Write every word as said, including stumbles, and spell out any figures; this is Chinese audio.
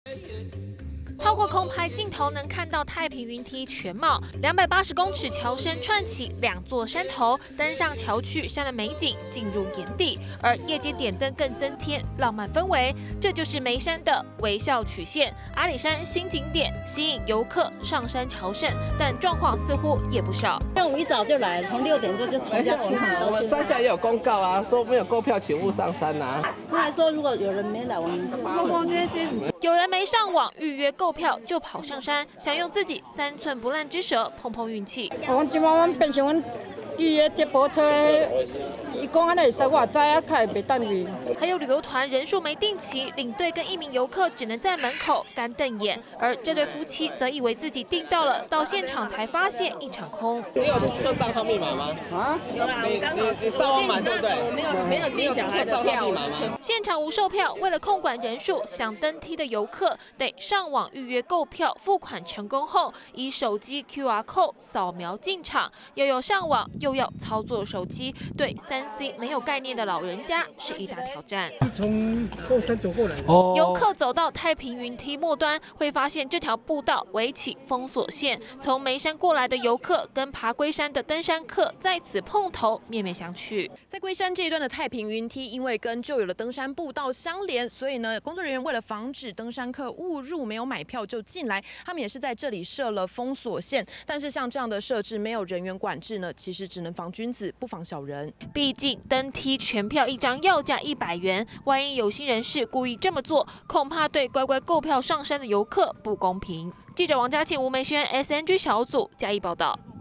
透过空拍镜头能看到太平云梯全貌，两百八十公尺桥身串起两座山头，登上桥去，山的美景进入眼底，而夜间点灯更增添浪漫氛围。这就是眉山的微笑曲线，阿里山新景点，吸引游客上山朝圣，但状况似乎也不少。 像我们一早就来，从六点多就冲下去。 我们山下也有公告啊，说没有购票请勿上山啊。 他还说如果有人没来，我们就有人没上网预约购票就跑上山，想用自己三寸不烂之舌碰碰运气。 我今晚我变成阮预约接驳车，伊讲安尼会使，我也知影，较会袂等伊。 还有旅游团人数没定齐，领队跟一名游客只能在门口干瞪眼，而这对夫妻则以为自己订到了，到现场才发现一场空。 你有注册账号密码吗？啊，有啦，你你你上网买对不对？我没有没有订小孩的票。 现场无售票，为了控管人数，想登梯的游客得上网预约购票，付款成功后，以手机 Q R code 扫描进场，又有上网又要操作手机，对三 C 没有概念的老人家是一大挑战。 从后山走过来。 哦。游客走到太平云梯末端，会发现这条步道围起封锁线，从眉山过来的游客跟爬龟山的登山客在此碰头，面面相觑。 在龟山这一段的太平云梯，因为跟旧有的登山步道相连，所以呢，工作人员为了防止登山客误入，没有买票就进来，他们也是在这里设了封锁线。但是像这样的设置，没有人员管制呢，其实只能防君子，不防小人。毕竟登梯全票一张要价一百元，万一有心人士故意这么做，恐怕对乖乖购票上山的游客不公平。记者王嘉庆、吴梅轩 S N G 小组加以报道。